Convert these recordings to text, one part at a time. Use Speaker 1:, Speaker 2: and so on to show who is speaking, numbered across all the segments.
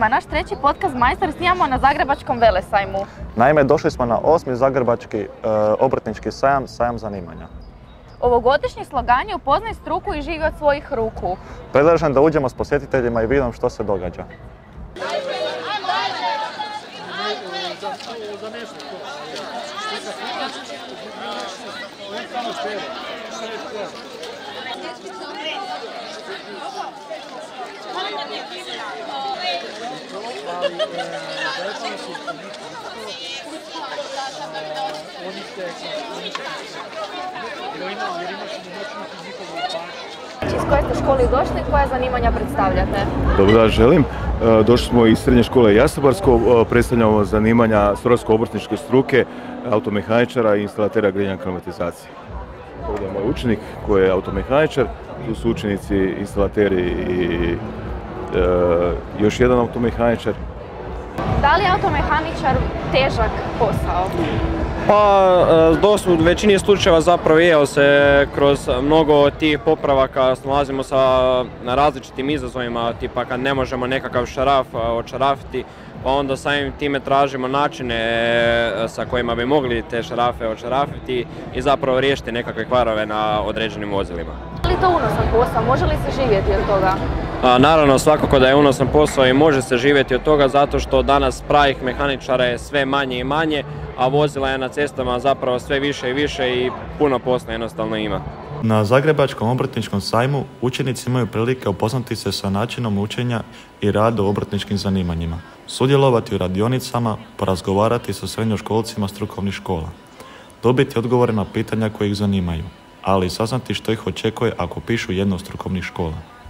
Speaker 1: je naš treći podcast Majstori, snimamo na Zagrebačkom velesajmu.
Speaker 2: Naime, došli smo na 8. Zagrebački obrtnički sajam, sajam zanimanja.
Speaker 1: Ovogodišnji slogan je upoznaj struku i živi od svojih ruku.
Speaker 2: Predlažem da uđemo s posjetiteljima i vidimo što se događa.
Speaker 1: Iz koje ste škole došli i koja zanimanja predstavljate?
Speaker 3: Dobar dan, želim. Došli smo iz srednje škole Jastrebarsko, predstavljamo zanimanja strojarsko-obrtničke struke, automehaničara i instalatera grijanja klimatizacije. Ovdje je moj učenik koji je automehaničar, tu su učenici, instalateri i još jedan automehaničar.
Speaker 1: Da li je automehaničar težak posao?
Speaker 4: Pa, u većini slučajeva zapravo je se kroz mnogo tih popravaka nalazimo na različitim izazovima, tipa kad ne možemo nekakav šaraf odšarafiti, pa onda samim time tražimo načine sa kojima bi mogli te šarafe odšarafiti i zapravo riješiti nekakve kvarove na određenim vozilima.
Speaker 1: Je li to unosan posao? Može li se živjeti od toga?
Speaker 4: Naravno, svakako da je unosan posao i može se živjeti od toga zato što danas pravih mehaničara je sve manje i manje, a vozila je na cestama zapravo sve više i više i puno posla jednostavno ima.
Speaker 2: Na Zagrebačkom obrtničkom sajmu učenici imaju prilike upoznati se sa načinom učenja i rada u obrtničkim zanimanjima, sudjelovati u radionicama, porazgovarati sa srednjoškolcima strukovnih škola, dobiti odgovore na pitanja koje ih zanimaju, ali i saznati što ih očekuje ako pišu jednu od strukovnih škola.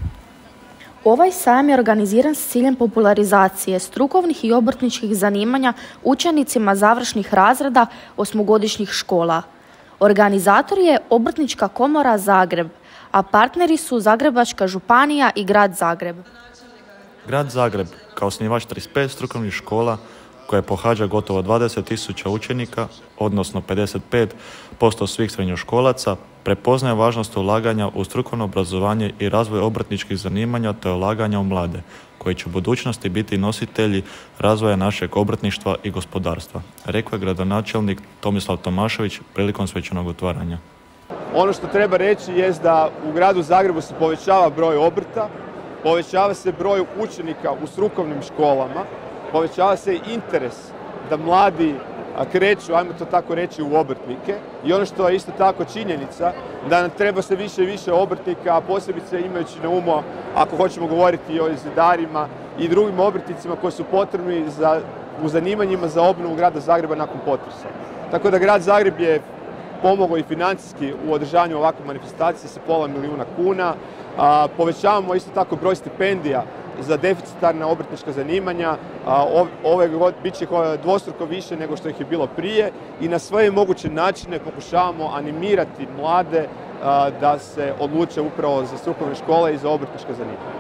Speaker 1: Ovaj sajam je organiziran s ciljem popularizacije strukovnih i obrtničkih zanimanja učenicima završnih razreda osmogodišnjih škola. Organizator je Obrtnička komora Zagreb, a partneri su Zagrebačka županija i Grad Zagreb.
Speaker 2: Grad Zagreb, kao osnivač 35 strukovnih škola koje pohađa gotovo 20.000 učenika, odnosno 55% svih srednjoškolaca, prepoznaje važnost ulaganja u strukovno obrazovanje i razvoj obrtničkih zanimanja te ulaganja u mlade, koji će u budućnosti biti nositelji razvoja našeg obrtništva i gospodarstva, rekao je gradonačelnik Tomislav Tomašević prilikom svečanog otvaranja.
Speaker 5: Ono što treba reći je da u gradu Zagrebu se povećava broj obrta, povećava se broj učenika u strukovnim školama, povećava se interes da mladi kreću, ajmo to tako reći, u obrtnike. I ono što je isto tako činjenica, da nam treba se više i više obrtnika, a posebice imajući na umu, ako hoćemo govoriti o zidarima i drugim obrtnicima koji su potrebni u zanimanjima za obnovu grada Zagreba nakon potresa. Tako da grad Zagreb je pomogao i financijski u održavanju ovakve manifestacije sa $500 000. Povećavamo isto tako broj stipendija za deficitarna obrtnička zanimanja. Ove godine bit će dvostruko više nego što ih je bilo prije i na sve moguće načine pokušavamo animirati mlade da se odluče upravo za strukovne škole i za obrtnička zanimanja.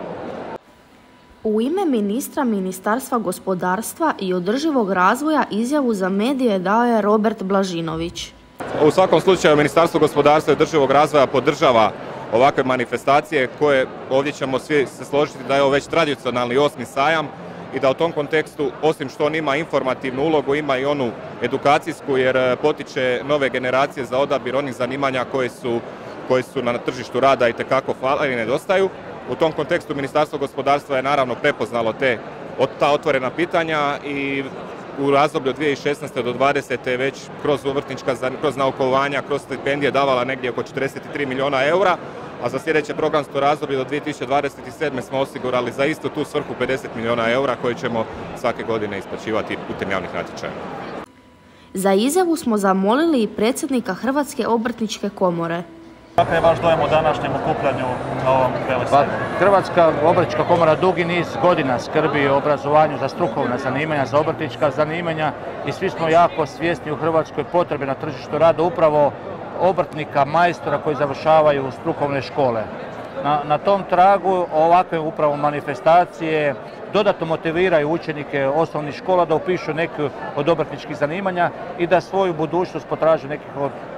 Speaker 1: U ime ministra Ministarstva gospodarstva i održivog razvoja izjavu za medije dao je Robert Blažinović.
Speaker 6: U svakom slučaju Ministarstvo gospodarstva i održivog razvoja podržava ovakve manifestacije koje ovdje ćemo svi se složiti da je ovo već tradicionalni 8. sajam i da u tom kontekstu, osim što on ima informativnu ulogu, ima i onu edukacijsku jer potiče nove generacije za odabir onih zanimanja koji su na tržištu rada itekako fale i nedostaju. U tom kontekstu Ministarstvo gospodarstva je naravno prepoznalo ta otvorena pitanja i u razdoblju od 2016. do 2020. već kroz naukovanja, kroz stipendije davala negdje oko 43 milijuna eura, a za sljedeće programsko razdoblje do 2027. smo osigurali za istu tu svrhu 50 milijuna eura koje ćemo svake godine isplaćivati putem javnih natječaja.
Speaker 1: Za izjavu smo zamolili i predsjednika Hrvatske obrtničke komore.
Speaker 7: Kakav je vaš dojam o današnjem okupljanju na ovom velesajmu?
Speaker 8: Hrvatska obrtnička komora dugi niz godina skrbi o obrazovanju za strukovna zanimanja, za obrtnička zanimanja i svi smo jako svjesni u Hrvatskoj potrebe na tržištu rada upravo obrtnika, majstora koji završavaju strukovne škole. Na tom tragu ovakve upravo manifestacije dodatno motiviraju učenike osnovnih škola da upišu neke od obrtničkih zanimanja i da svoju budućnost potraže nekih od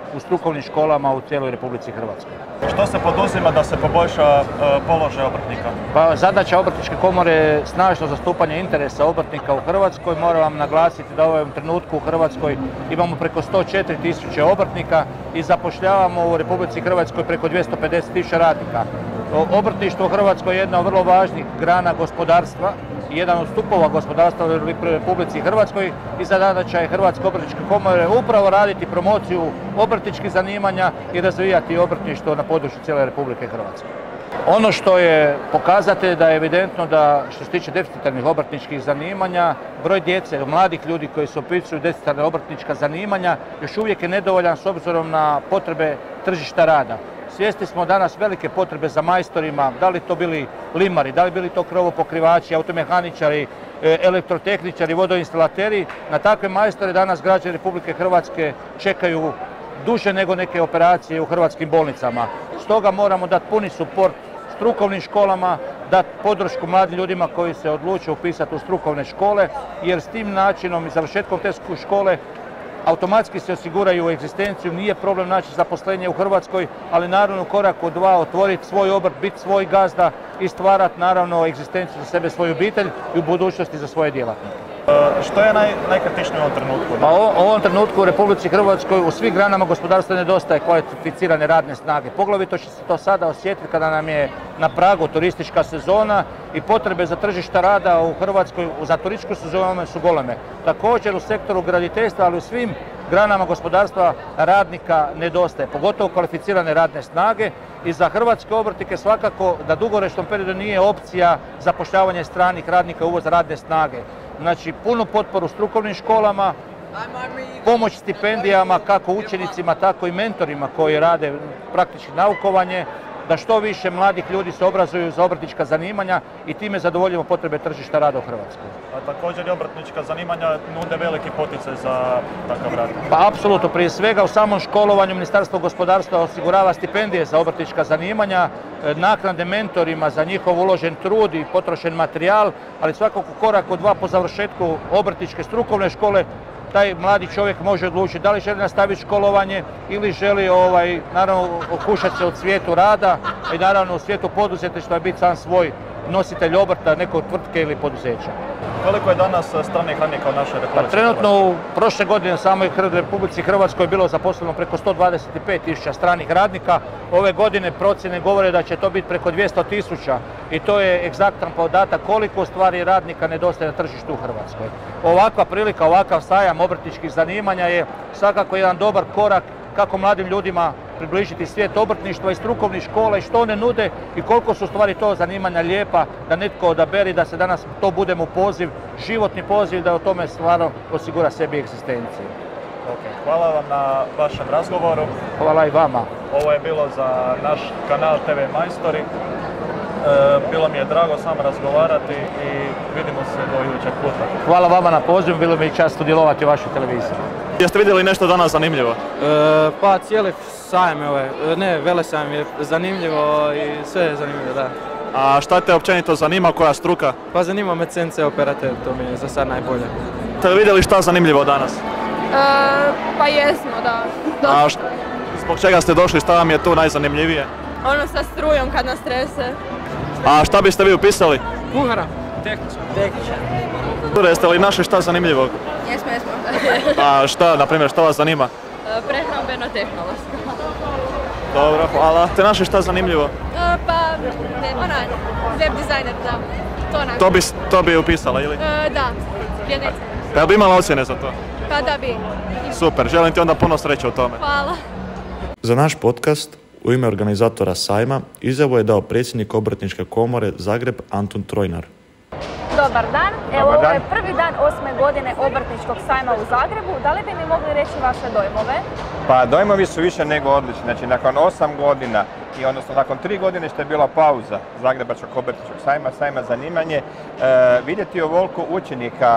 Speaker 8: u strukovnim školama u cijeloj Republici Hrvatskoj.
Speaker 7: Što se poduzima da se poboljša položaj obrtnika?
Speaker 8: Pa, zadaća Obrtničke komore je snažno zastupanje interesa obrtnika u Hrvatskoj. Moram vam naglasiti da u ovom trenutku u Hrvatskoj imamo preko 104.000 obrtnika i zapošljavamo u Republici Hrvatskoj preko 250.000 radnika. Obrtništvo u Hrvatskoj je jedna od vrlo važnih grana gospodarstva i jedan od stupova gospodarstva u Republici Hrvatskoj i zadaća je Hrvatske obrtničke komore upravo raditi promociju obrtničkih zanimanja i razvijati obrtništvo na području cijele Republike Hrvatske. Ono što je pokazatelj da je evidentno da što se tiče deficitarnih obrtničkih zanimanja, broj djece, mladih ljudi koji se upisuju deficitarne obrtnička zanimanja još uvijek je nedovoljan s obzirom na potrebe tržišta rada. Svjesni smo danas velike potrebe za majstorima, da li to bili limari, da li bili to krovopokrivači, automehaničari, elektrotehničari, vodoinstalateri. Na takve majstore danas građani Republike Hrvatske čekaju duže nego neke operacije u hrvatskim bolnicama. Stoga moramo dati puni suport strukovnim školama, dati podršku mladim ljudima koji se odluče upisati u strukovne škole, jer s tim načinom i završetkom te škole automatski se osiguraju egzistenciju, nije problem naći zaposlenje u Hrvatskoj, ali naravno u koraku 2 otvoriti svoj obrt, biti svoj gazda i stvarati naravno egzistenciju za sebe, svoju obitelj i u budućnosti za svoje djelatnike.
Speaker 7: Što je najkritičnije u ovom trenutku?
Speaker 8: Pa u ovom trenutku u Republici Hrvatskoj u svih granama gospodarstva nedostaje kvalificirane radne snage. Poglavito će se to sada osjetiti kada nam je na pragu turistička sezona i potrebe za tržišta rada u Hrvatskoj za turističku sezonu su goleme. Također u sektoru graditeljstva, ali u svim granama gospodarstva radnika nedostaje, pogotovo kvalificirane radne snage i za hrvatske obrtnike svakako da dugoročnom periodu nije opcija zapošljavanje stranih radnika i uvoz radne snage. Znači punu potporu strukovnim školama, pomoć stipendijama kako učenicima tako i mentorima koji rade praktički naukovanje, da što više mladih ljudi se obrazuju za obrtnička zanimanja i time zadovoljimo potrebe tržišta rada u Hrvatskoj.
Speaker 7: A također i obrtnička zanimanja nude veliki poticaj za takav rad.
Speaker 8: Pa apsolutno, prije svega u samom školovanju Ministarstvo gospodarstva osigurava stipendije za obrtnička zanimanja, naknade mentorima za njihov uložen trud i potrošen materijal, ali svakako korak od 2 po završetku obrtničke strukovne škole taj mladi čovjek može odlučiti da li želi nastaviti školovanje ili želi naravno okušati se u svijetu rada i naravno u svijetu poduzetništva biti sam svoj nositelj obrta, nekog tvrtke ili poduzeća.
Speaker 7: Koliko je danas stranih radnika u našoj Republici?
Speaker 8: Trenutno u prošle godine u samoj Republici Hrvatskoj je bilo zaposleno preko 125.000 stranih radnika. Ove godine procjene govore da će to biti preko 200.000 i to je egzaktan podatak koliko stvari radnika nedostaje na tržištu u Hrvatskoj. Ovakva prilika, ovakav sajam obrtničkih zanimanja je svakako jedan dobar korak kako mladim ljudima približiti svijet obrtništva i strukovnih škola i što one nude i koliko su stvari to zanimanja lijepa da netko odabere da se danas to bude mu poziv, životni poziv da o tome stvarno osigura sebi egzistenciju.
Speaker 7: Hvala vam na vašem razgovoru.
Speaker 8: Hvala i vama.
Speaker 7: Ovo je bilo za naš kanal TV Majstori. Bilo mi je drago s vama razgovarati i vidimo se do idućeg puta.
Speaker 8: Hvala vama na pozivu, bilo mi je čast sudjelovati u vašoj televiziji.
Speaker 7: Jeste vidjeli nešto danas zanimljivo?
Speaker 9: Pa cijeli sajam je velesajam je zanimljivo i sve je zanimljivo, da.
Speaker 7: A šta te općenito zanima, koja struka?
Speaker 9: Pa zanima me CNC operater, to mi je za sad najbolje.
Speaker 7: Ste li vidjeli šta zanimljivo danas?
Speaker 10: Pa jesmo, da.
Speaker 7: A zbog čega ste došli, šta vam je tu najzanimljivije?
Speaker 10: Ono sa strujom kad nas trese.
Speaker 7: A šta biste vi upisali?
Speaker 9: Kuhara. Tehničar.
Speaker 7: Jeste li našli šta zanimljivo?
Speaker 10: Jesmo.
Speaker 7: A šta, na primjer, šta vas zanima?
Speaker 10: Prehrambeno-tehnološko.
Speaker 7: Dobro, hvala. Ste našli šta zanimljivo?
Speaker 10: Web dizajner, da.
Speaker 7: To bi upisala, ili?
Speaker 10: Da, jednica.
Speaker 7: Pa bi imala ocjene za to?
Speaker 10: Pa da bi.
Speaker 7: Super, želim ti onda puno sreće u tome.
Speaker 10: Hvala.
Speaker 2: Za naš podcast u ime organizatora sajma izjavu je dao predsjednik Obrtničke komore Zagreb Antun Trojnar.
Speaker 11: Dobar dan, evo ovo je prvi dan 8. godine Obrtničkog sajma u Zagrebu. Da li bi mi mogli reći vaše dojmove?
Speaker 5: Pa dojmovi su više nego odlični. Znači nakon 8 godina i odnosno nakon 3 godine što je bila pauza Zagrebačkog obrtničkog sajma zanimanje, vidjeti ovoliko učenika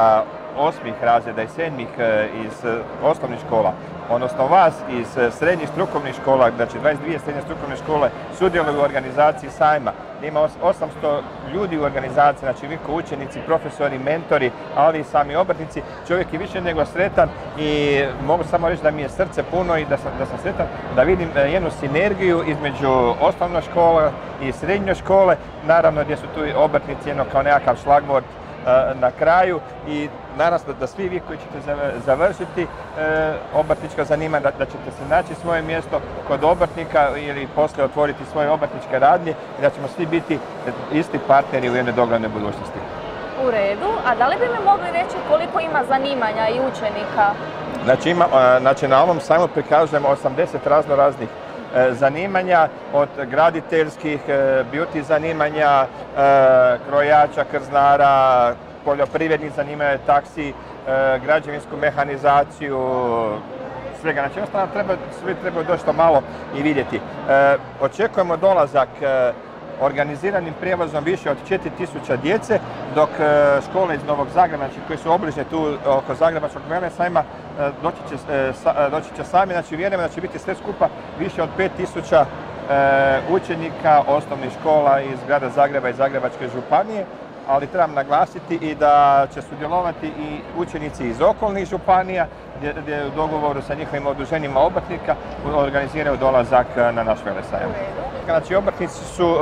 Speaker 5: osmih razreda i sedmih iz osnovnih škola, odnosno vas iz srednjih strukovnih škola, znači 22 srednje strukovne škole sudjeluju u organizaciji sajma. Ima 800 ljudi u organizaciji, znači vi kao učenici, profesori, mentori, ali i sami obrtnici. Čovjek je više nego sretan i mogu samo reći da mi je srce puno i da sam sretan da vidim jednu sinergiju između osnovne škole i srednje škole, naravno gdje su tu obrtnici jedno kao nekakav šlagvort na kraju i naravno da svi vi koji ćete završiti obrtničko zanimanje, da ćete se naći svoje mjesto kod obrtnika ili poslije otvoriti svoje obrtničke radnje i da ćemo svi biti isti partneri u jednoj doglednoj budućnosti.
Speaker 11: U redu, a da li bi mi mogli reći koliko ima zanimanja i učenika?
Speaker 5: Znači na ovom sajmu prikazujemo 80 raznih zanimanja, od graditeljskih, beauty zanimanja, krojača, krznara, poljoprivrednih zanimanja, taksi, građevinsku mehanizaciju, svega. Znači jednostavno svi trebaju doći to malo i vidjeti. Očekujemo dolazak organiziranim prijevozom više od 4000 djece, dok škole iz Novog Zagreba, znači koji su obližnje tu oko Zagrebačkog velesajma, doći će sami, znači vjerujemo da će biti sve skupa više od 5000 učenika osnovnih škola iz grada Zagreba i Zagrebačke županije, ali trebam naglasiti i da će sudjelovati i učenici iz okolnih županija, gdje u dogovoru sa njihovim udruženjima obrtnika organiziraju dolazak na naš velesajam. Znači obrtnici su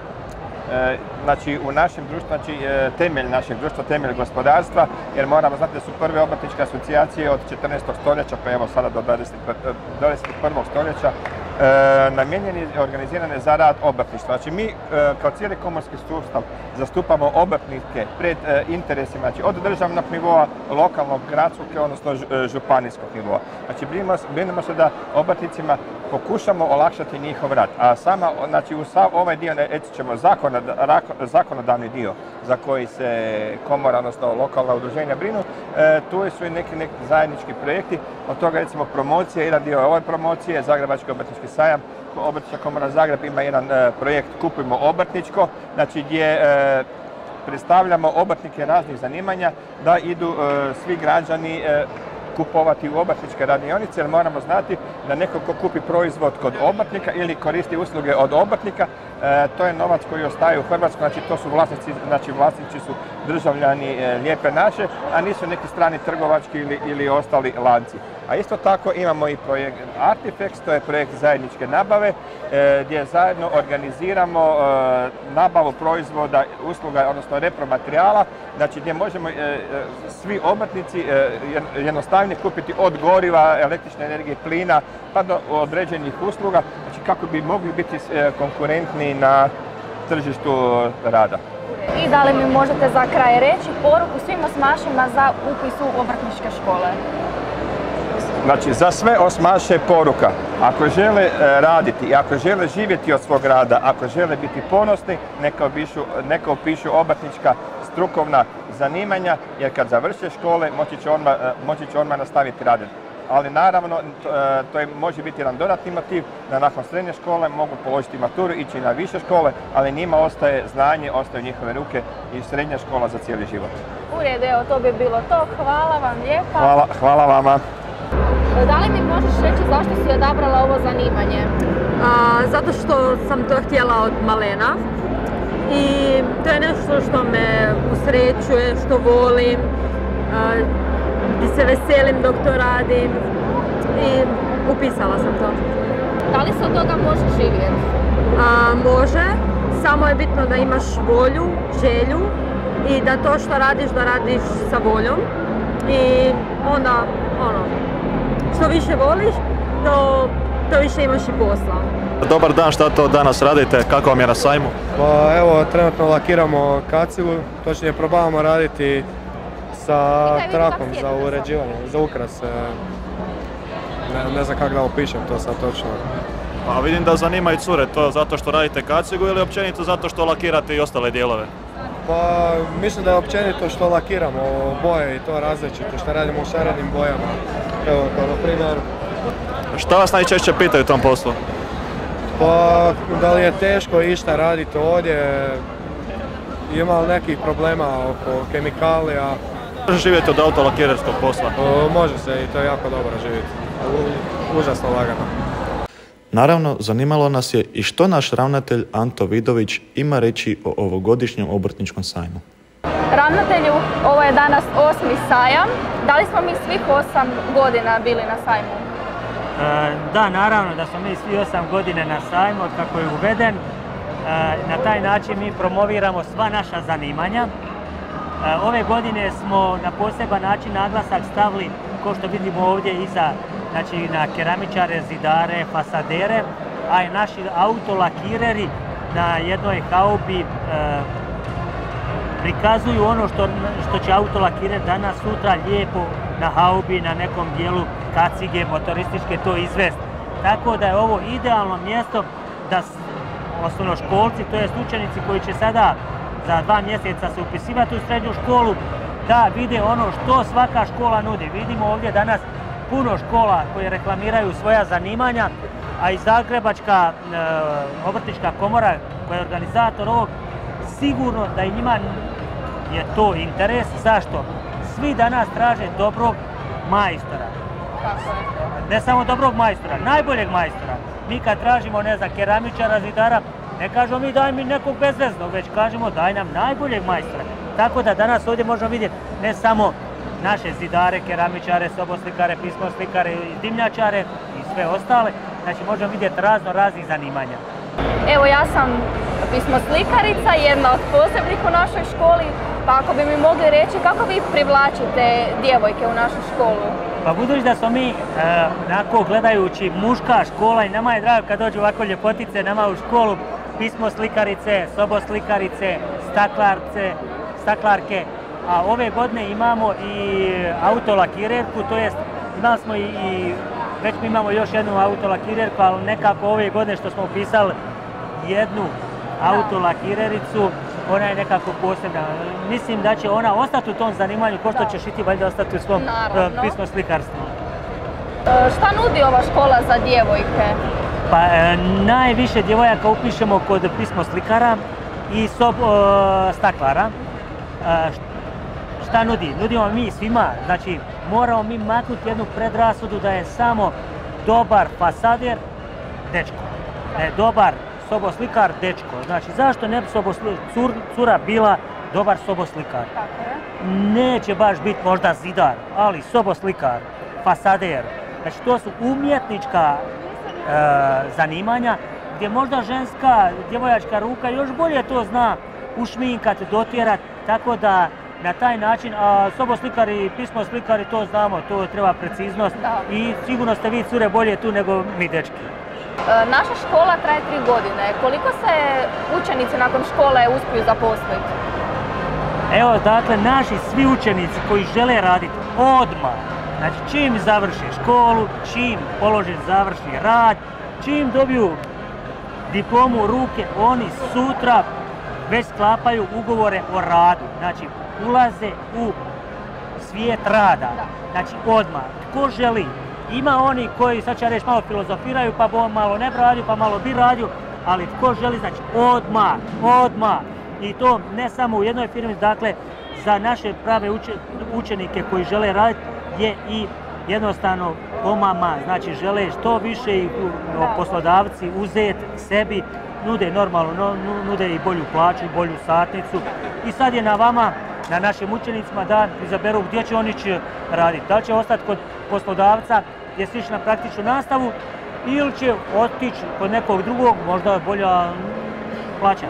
Speaker 5: u našem društvu, znači temelj našeg društva, temelj gospodarstva, jer moramo znati da su prve obrtničke asocijacije od 14. stoljeća, pa evo sada do 21. stoljeća, namijenjeni i organizirane za rad obrtništva. Znači mi kao cijeli komorski sustav zastupamo obrtnike pred interesima, znači od državnog nivoa, lokalnog, gradskog, odnosno županijskog nivoa. Znači brinemo se da obrtnicima pokušamo olakšati njihov rad. A znači u sav ovaj dio, reći ćemo zakonodavni dio za koji se komora, odnosno lokalna udruženja brinu, tu su i neki zajednički projekti, od toga recimo promocije, jedan dio ove promocije, Zagrebački obrtnički sajam, Obrtnička komora Zagreb ima jedan projekt Kupujmo obrtničko, znači gdje predstavljamo obrtnike raznih zanimanja da idu svi građani kupovati u obrtničke radionice, jer moramo znati da neko ko kupi proizvod kod obrtnika ili koristi usluge od obrtnika, to je novac koji ostaje u Hrvatskoj, znači to su vlasnici su državljani Lijepe naše, a nisu neki strani trgovački ili ostali lanci. A isto tako imamo i projekt Artifex, to je projekt zajedničke nabave, gdje zajedno organiziramo nabavu proizvoda, usluga, odnosno repromaterijala, znači gdje možemo svi obrtnici jednostavnije kupiti od goriva, električne energije, plina, pa do određenih usluga, znači kako bi mogli biti konkurentni na tržištu rada.
Speaker 11: I da li mi možete za kraj reći poruku svim osmašima za upis u obrtničke škole?
Speaker 5: Znači, za sve osmaše poruka. Ako žele raditi i ako žele živjeti od svog rada, ako žele biti ponosni, neka upišu obrtnička strukovna zanimanja, jer kad završe škole moći će odmah nastaviti raditi. Ali naravno, to može biti jedan dodatni motiv da nakon srednje škole mogu položiti maturu, ići na više škole, ali njima ostaje znanje, ostaju njihove ruke i srednja škola za cijeli život.
Speaker 11: U redu, evo to bi bilo to. Hvala vam lijepa.
Speaker 5: Hvala vama.
Speaker 11: Da li mi možeš reći zašto si odabrala ovo zanimanje?
Speaker 12: Zato što sam to htjela od malena i to je nešto što me usrećuje, što volim, gdje se veselim dok to radim i upisala sam to.
Speaker 11: Da li se od toga može živjeti?
Speaker 12: Može, samo je bitno da imaš volju, želju i da to što radiš, da radiš sa voljom i onda što više voliš, to više imaš i posla.
Speaker 2: Dobar dan, šta to danas radite? Kako vam je na sajmu?
Speaker 13: Pa evo, trenutno lakiramo kacigu, točnije probavamo raditi sa trakom za uređivanje, za ukras. Ne znam kako da opišem to sad točno.
Speaker 2: Pa vidim da zanimaju cure, to zato što radite kacigu ili općenito zato što lakirate i ostale dijelove?
Speaker 13: Pa mislim da je općenito što lakiramo boje i to različito, što radimo u šarenim bojama. Evo, kao na primjer...
Speaker 2: Šta vas najčešće pitaju u tom poslu?
Speaker 13: Pa da li je teško išta raditi ovdje, ima li nekih problema oko kemikalija,
Speaker 2: Može živjeti od autolakirerskog posla?
Speaker 13: Može se i to je jako dobro živjeti. Užasno lagano.
Speaker 2: Naravno, zanimalo nas je i što naš ravnatelj Anto Vidović ima reći o ovogodišnjem obrtničkom sajmu.
Speaker 11: Ravnatelju, ovo je danas 8. sajam. Da li smo mi svih 8 godina bili na sajmu?
Speaker 14: Da, naravno da smo mi svi 8 godine na sajmu od kako je uveden. Na taj način mi promoviramo sva naša zanimanja. Ove godine smo na poseban način naglasak stavili, kao što vidimo ovdje iza, znači na keramičare, zidare, fasadere, a i naši autolakireri na jednoj haubi prikazuju ono što će autolakirer danas, sutra lijepo na haubi, na nekom dijelu kacige, motorističke to izvesti. Tako da je ovo idealno mjesto da osnovnoškolci, to jest učenici koji će sada za 2 mjeseca se upisivati u srednju školu, da vide ono što svaka škola nudi. Vidimo ovdje danas puno škola koje reklamiraju svoja zanimanja, a i Zagrebačka obrtnička komora koja je organizator ovog, sigurno da i njima je to interes. Zašto? Svi danas traže dobrog majstora. Ne samo dobrog majstora, najboljeg majstora. Mi kad tražimo, ne znam, keramičara, zidara, ne kažemo mi daj mi nekog bezveznog, već kažemo daj nam najboljeg majstora. Tako da danas ovdje možemo vidjeti ne samo naše zidare, keramičare, soboslikare, pismoslikare, dimnjačare i sve ostale. Znači možemo vidjeti raznih zanimanja.
Speaker 11: Evo ja sam pismoslikarica, jedna od posebnih u našoj školi, pa ako bi mi mogli reći kako vi privlačite djevojke u našu školu?
Speaker 14: Pa budući da smo mi, onako gledajući muška škola i nama je drago kad dođu ovako ljepotice nama u školu, pismoslikarice, soboslikarice, staklarke, a ove godine imamo i autolakirerku, to jest imali smo već mi imamo još jednu autolakirerku, ali nekako ove godine što smo upisali jednu autolakirericu, ona je nekako posebna. Mislim da će ona ostati u tom zanimanju, ko što ćeš i ti valjda ostati u svom pismoslikarstvu.
Speaker 11: Šta nudi ova škola za djevojke?
Speaker 14: Pa najviše djevojaka upišemo kod pismoslikara i staklara. Šta nudi? Nudimo mi svima, znači moramo mi maknuti jednu predrasudu da je samo dobar fasader dečko, da je dobar soboslikar dečko. Znači zašto ne bi cura bila dobar soboslikar? Neće baš biti možda zidar, ali soboslikar, fasader. Znači to su umjetnička zanimanja gdje možda ženska, djevojačka ruka još bolje to zna ušminkat, dotjerat, tako da na taj način, a soboslikari i pismoslikari to znamo, to treba preciznost i sigurno ste vi cure bolje tu nego mi dečki.
Speaker 11: Naša škola traje 3 godine. Koliko se učenici nakon škole uspiju zaposliti?
Speaker 14: Evo, dakle, naši svi učenici koji žele raditi odmah, znači čim završe školu, čim polože završni rad, čim dobiju diplomu u ruke, oni sutra već sklapaju ugovore o radu. Znači, ulaze u svijet rada. Znači, odmah. Tko želi? Ima oni koji, sad ću reći, malo filozofiraju, pa malo ne radio, pa malo bi radio, ali tko želi, znači, odmah. I to ne samo u jednoj firmi, dakle, za naše prave učenike koji žele raditi je i jednostavno pomama, znači žele što više i poslodavci uzeti sebi, nude normalno, nude i bolju plaću, bolju satnicu i sad je na vama, na našim učenicima da izaberu gdje će oni ići raditi. Da li će ostati kod poslodavca gdje će ići na praktičnu nastavu ili će otići kod nekog drugog, možda bolja plaća.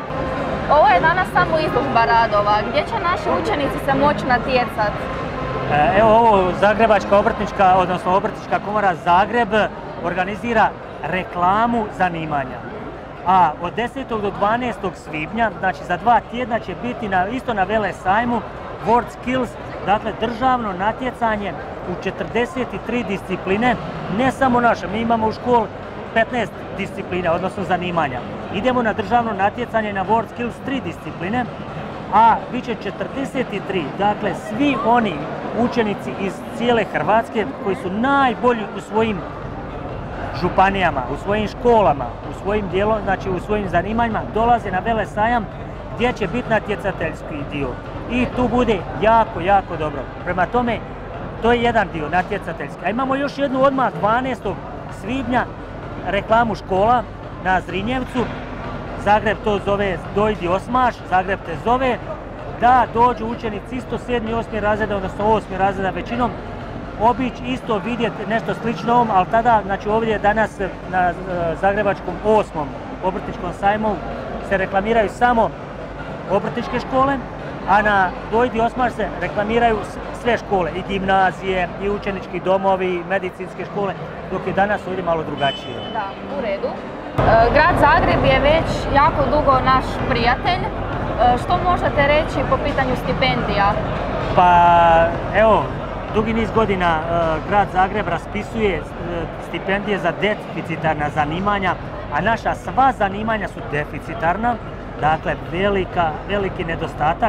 Speaker 11: Ovo je danas samo izložba radova. Gdje će naši učenici se moći natjecati?
Speaker 14: Evo ovo Zagrebačka obrtnička, odnosno Obrtnička komora Zagreb organizira reklamu zanimanja. A od 10. do 12. svibnja, znači za 2 tjedna će biti isto na Velesajmu World Skills, dakle državno natjecanje u 43 discipline, ne samo naše, mi imamo u školi 15 disciplina, odnosno zanimanja. Idemo na državno natjecanje na World Skills 3 discipline, a bit će 43, dakle svi oni učenici iz cijele Hrvatske koji su najbolji u svojim županijama, u svojim školama, u svojim dijelom, znači u svojim zanimanjima, dolaze na Velesajam gdje će biti natjecateljski dio. i tu bude jako, jako dobro. Prema tome, to je jedan dio natjecateljski. A imamo još jednu odmah 12. svibnja reklamu škola na Zrinjevcu. Zagreb to zove Dojdi osmaš, Zagreb te zove, da dođu učenici isto 7. i 8. razreda, odnosno 8. razreda većinom, obići isto vidjeti nešto slično ovom, ali tada, znači ovdje danas na Zagrebačkom 8. obrtničkom sajmu se reklamiraju samo obrtničke škole, a na Dojdi osmaš se reklamiraju sve škole, i gimnazije, i učenički domovi, i medicinske škole, dok je danas ovdje malo drugačije.
Speaker 11: Da, u redu. Grad Zagreb je već jako dugo naš prijatelj. Što možete reći po pitanju stipendija?
Speaker 14: Pa evo, dugi niz godina grad Zagreb raspisuje stipendije za deficitarna zanimanja, a naša sva zanimanja su deficitarna, dakle veliki nedostatak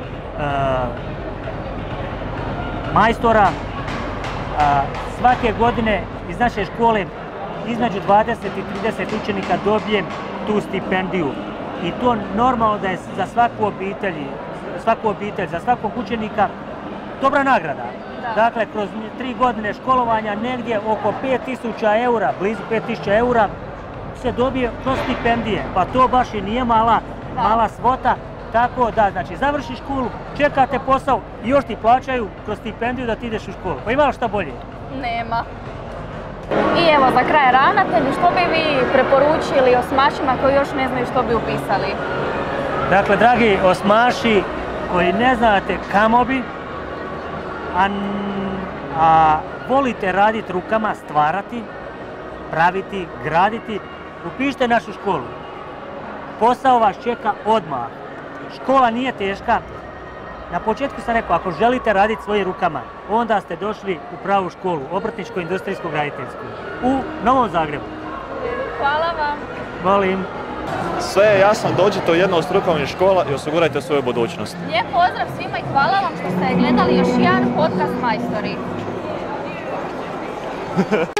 Speaker 14: majstora. Svake godine iz naše škole između 20 i 30 učenika dobije tu stipendiju. I to normalno da je za svaku obitelj, za svakog učenika dobra nagrada. Dakle, kroz 3 godine školovanja negdje oko 5000 eura, blizu 5000 eura se dobije kroz stipendije. Pa to baš i nije mala svota. Tako da, znači, završiš školu, čekate posao i još ti plaćaju kroz stipendiju da ti ideš u školu. Pa ima li šta bolje?
Speaker 11: Nema. I evo, za kraj, ravnatelji, što bi vi preporučili osmašima koji još ne znaju što bi upisali?
Speaker 14: Dakle, dragi osmaši koji ne znate kamo bi, a volite raditi rukama, stvarati, praviti, graditi, upišite našu školu. Posao vas čeka odmah. Škola nije teška. Na početku sam rekao, ako želite raditi svojim rukama, onda ste došli u pravu školu, obrtničko-industrijsko-graditeljsku, u Novom Zagrebu.
Speaker 11: Hvala vam.
Speaker 14: Molim.
Speaker 2: Sve je jasno, dođite u jednu od strukovnih škola i osigurajte svoju budućnost.
Speaker 11: Lijep pozdrav svima i hvala vam što ste gledali još jedan podcast Majstori.